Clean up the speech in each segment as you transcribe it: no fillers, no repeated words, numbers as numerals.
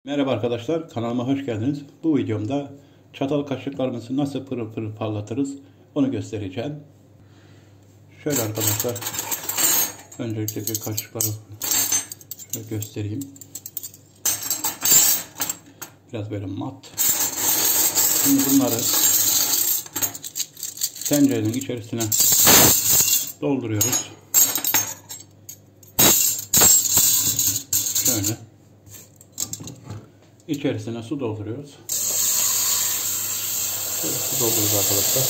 Merhaba arkadaşlar, kanalıma hoş geldiniz. Bu videomda çatal kaşıklarımızı nasıl pırıl pırıl parlatırız onu göstereceğim. Şöyle arkadaşlar, öncelikle bir kaşıkları şöyle göstereyim. Biraz böyle mat. Şimdi bunları tencerenin içerisine dolduruyoruz. Şöyle. İçerisine su dolduruyoruz. Şöyle su dolduruyoruz arkadaşlar.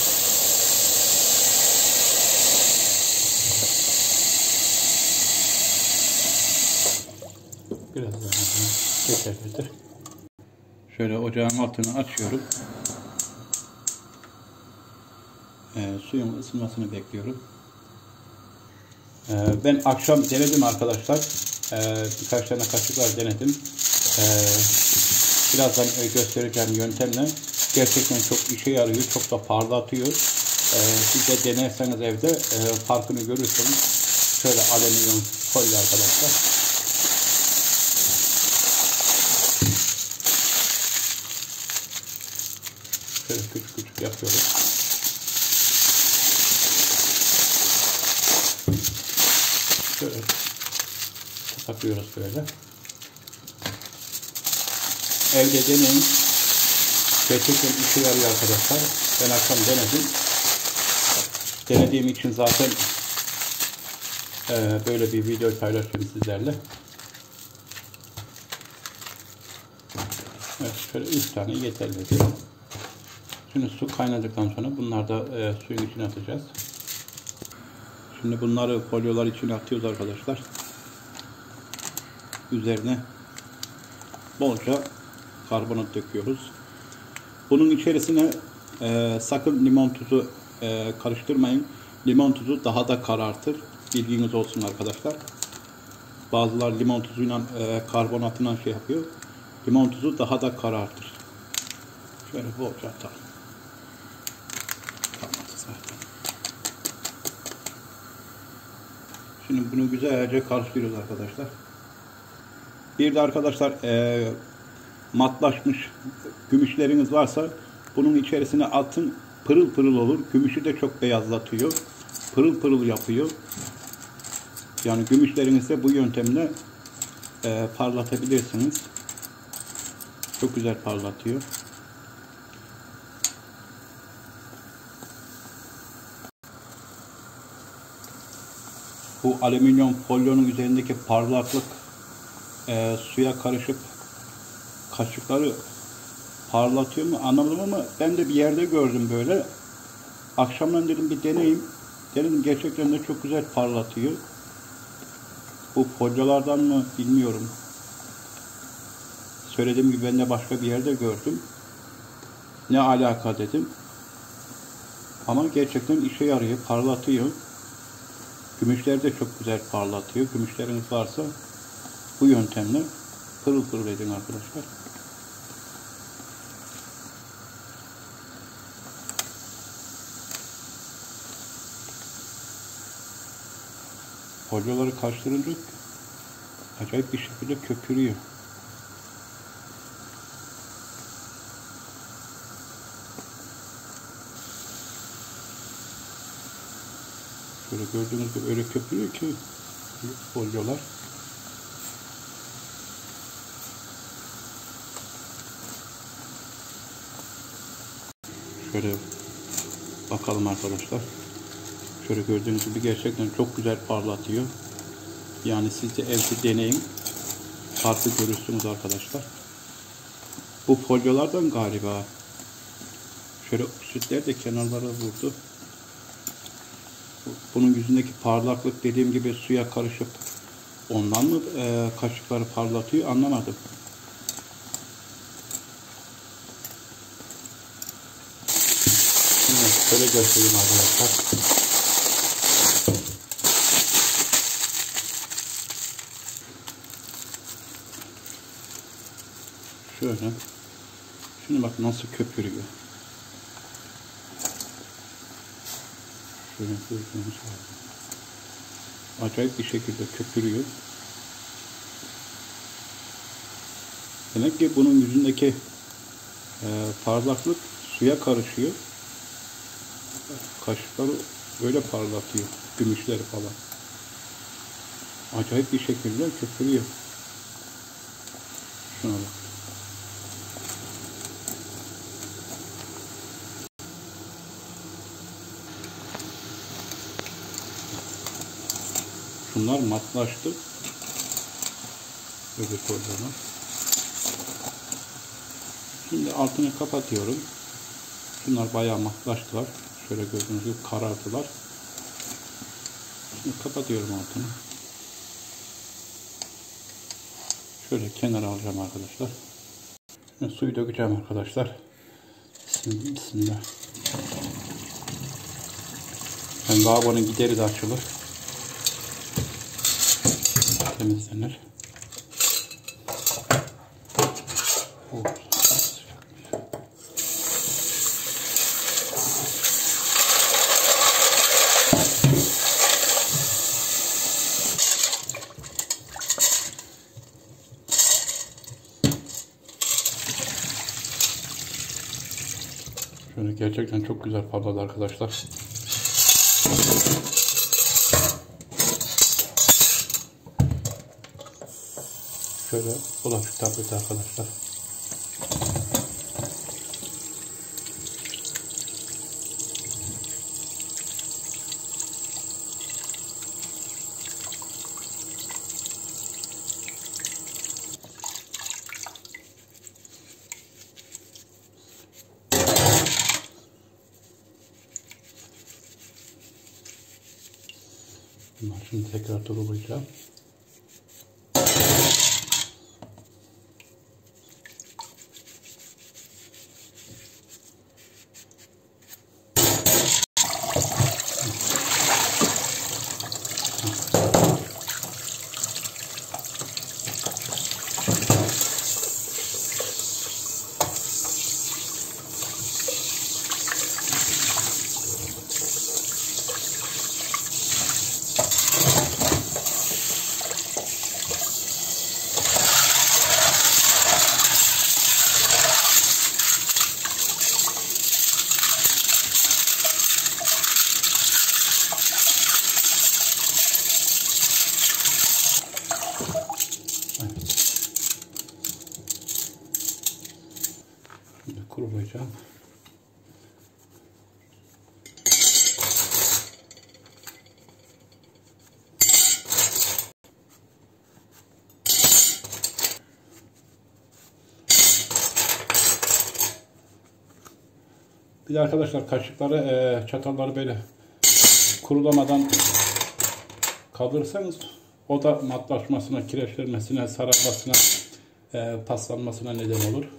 Biraz daha yeterlidir. Şöyle ocağın altını açıyorum. Suyun ısınmasını bekliyorum. Ben akşam denedim arkadaşlar. Birkaç tane kaşıklar denedim. Birazdan göstereceğim yöntemle gerçekten çok işe yarıyor, çok da parlatıyor. Siz de denerseniz evde farkını görürsünüz. Şöyle alüminyum folyo arkadaşlar. Şöyle küçük küçük yapıyoruz. Şöyle takıyoruz böyle. Evde deneyin. Gerçekten işe yarıyor arkadaşlar. Ben akşam denedim. Denediğim için zaten böyle bir video paylaşıyorum sizlerle. Evet, şöyle 3 tane yeterli. Şimdi su kaynadıktan sonra bunları da suyun içine atacağız. Şimdi bunları folyolar içine atıyoruz arkadaşlar. Üzerine bolca karbonat döküyoruz. Bunun içerisine sakın limon tuzu karıştırmayın. Limon tuzu daha da karartır. Bilginiz olsun arkadaşlar. Bazılar limon tuzuyla karbonatla şey yapıyor. Limon tuzu daha da karartır. Şöyle bolca atalım. Şimdi bunu güzelce karıştırıyoruz arkadaşlar. Bir de arkadaşlar matlaşmış gümüşleriniz varsa bunun içerisine atın, pırıl pırıl olur. Gümüşü de çok beyazlatıyor. Pırıl pırıl yapıyor. Yani gümüşlerinizi bu yöntemle parlatabilirsiniz. Çok güzel parlatıyor. Bu alüminyum folyonun üzerindeki parlaklık suya karışıp kaşıkları parlatıyor mu anlamadım ama ben de bir yerde gördüm böyle. Akşamdan dedim bir deneyim. Denedim, gerçekten de çok güzel parlatıyor. Bu folyolardan mı bilmiyorum. Söylediğim gibi ben de başka bir yerde gördüm. Ne alaka dedim. Ama gerçekten işe yarıyor, parlatıyor. Gümüşler de çok güzel parlatıyor. Gümüşleriniz varsa bu yöntemle pırıl pırıl edin arkadaşlar. Folyoları karıştırınca acayip bir şekilde köpürüyor. Şöyle gördüğünüz gibi öyle köpürüyor ki folyolar. Şöyle bakalım arkadaşlar. Şöyle gördüğünüz gibi gerçekten çok güzel parlatıyor. Yani siz de evde deneyin. Farkı görürsünüz arkadaşlar. Bu folyolardan galiba. Şöyle sütler de kenarlara vurdu. Bunun yüzündeki parlaklık dediğim gibi suya karışıp ondan mı kaşıkları parlatıyor anlamadım. Şimdi şöyle göstereyim arkadaşlar. Şöyle. Şimdi bak nasıl köpürüyor. Şöyle gördüğünüz gibi. Acayip bir şekilde köpürüyor. Demek ki bunun yüzündeki parlaklık suya karışıyor. Kaşıkları öyle parlatıyor. Gümüşleri falan. Acayip bir şekilde köpürüyor. Şuna bak. Şunlar matlaştı. Böyle koyacağım. Şimdi altını kapatıyorum. Şunlar bayağı matlaştılar. Şöyle gördüğünüz gibi karardılar. Şimdi kapatıyorum altını. Şöyle kenara alacağım arkadaşlar. Şimdi suyu dökeceğim arkadaşlar. Bismillah. Yani lavabonun gideri de açılır. Temizlenir. Şöyle gerçekten çok güzel parladı arkadaşlar. Şöyle bulaşık tableti arkadaşlar. Bunları şimdi tekrar durulayacağım. Şimdi kurulayacağım. Bir de arkadaşlar kaşıkları, çatalları böyle kurulamadan kaldırırsanız o da matlaşmasına, kireçlenmesine, sararmasına, paslanmasına neden olur.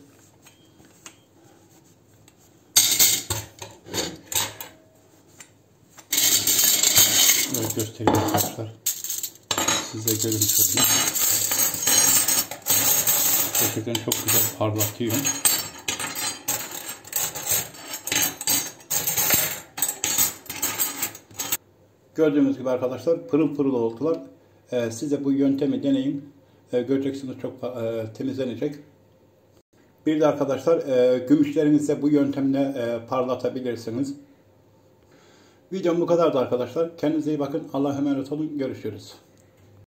Böyle göstereyim arkadaşlar. Size görün şöyle. Gerçekten çok güzel parlatıyor. Gördüğünüz gibi arkadaşlar pırıl pırıl oldular. Siz de bu yöntemi deneyin. Göreceksiniz çok temizlenecek. Bir de arkadaşlar gümüşlerinizi de bu yöntemle parlatabilirsiniz. Videom bu kadardı arkadaşlar. Kendinize iyi bakın. Allah'a emanet olun. Görüşürüz.